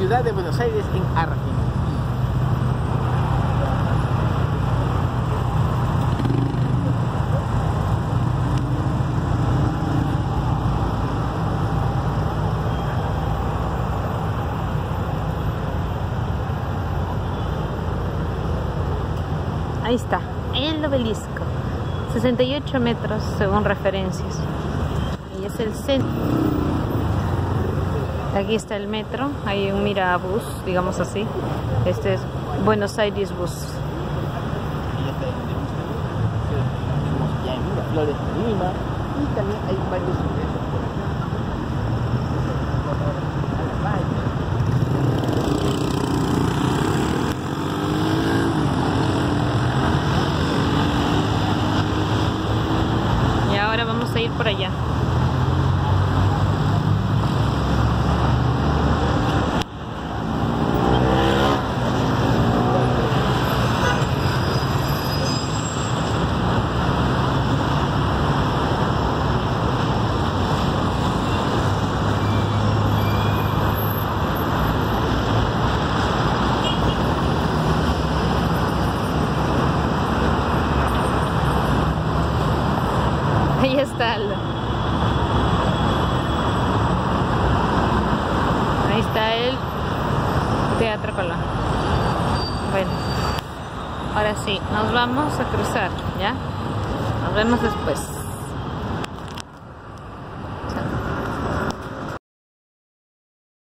ciudad de Buenos Aires, en Argentina. Ahí está, el obelisco. 68 metros según referencias. Ahí es el centro. Aquí está el metro. Hay un mirabús, digamos así. Este es Buenos Aires Bus. Ya en Miraflores, Lima, y también hay varios ingresos por acá. A la playa. Y ahora vamos a ir por allá. Ahí está ahí está el Teatro Colón. Bueno, ahora sí, nos vamos a cruzar, ¿ya? Nos vemos después.